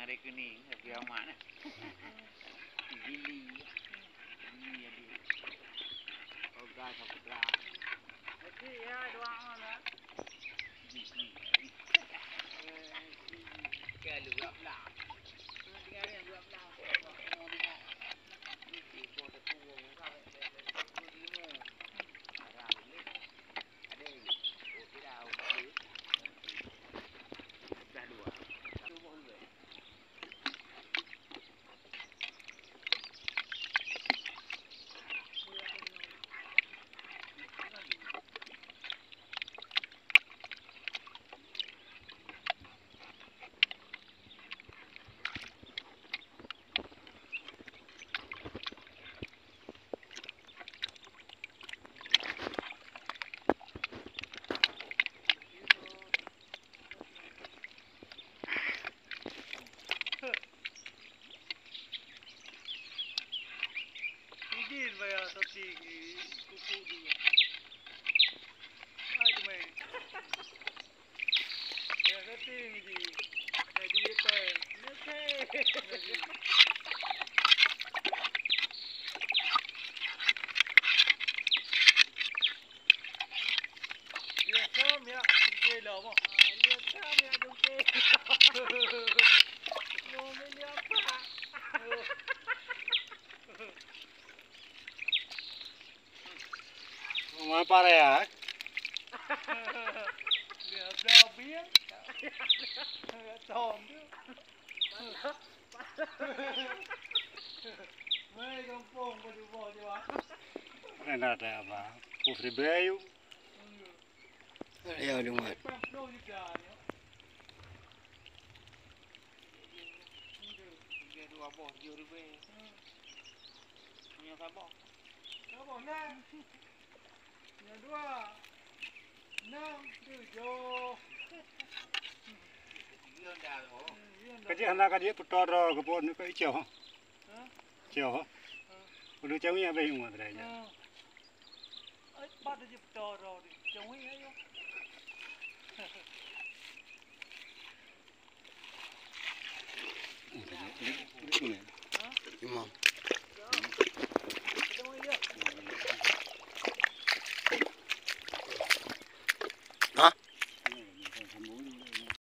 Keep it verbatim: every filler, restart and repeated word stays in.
yang rekening tapi amat lah. Gili. Gili ada. Oga sama belah. Jadi ya dua orang lah. Gili. Kalau belah belah. Tinggal yang belah belah. Mau dengar. Ini buat terkuang sampai sepuluh lima. Arah boleh. Ada. Okey dah. Okey. Dah dua. Satu buah dulu. Ini bayar tapi kuku dia. Ada main. Ya kata ini. Jadi apa? Okey. Dia sama ya, kita lah mah. Dia sama ya dongke. Mau beli apa? Mau apa ya? Lihat dah biar. Tom tu. Mai kampung pada bawah dia. Ada ada apa? Putri Bayu. Ya udah mat. Pemlo juga ni. Dia dua buah tujuh ribu. Punya sabah. Sabah nak. Yang dua. Enam, tujuh. Dia dah oh. Kerja hendak kerja putar ke pun ke icau. Ha? Icau. Udah cewek apa yang mau teraya? Ai, pada je putar dia. Jangan ayo.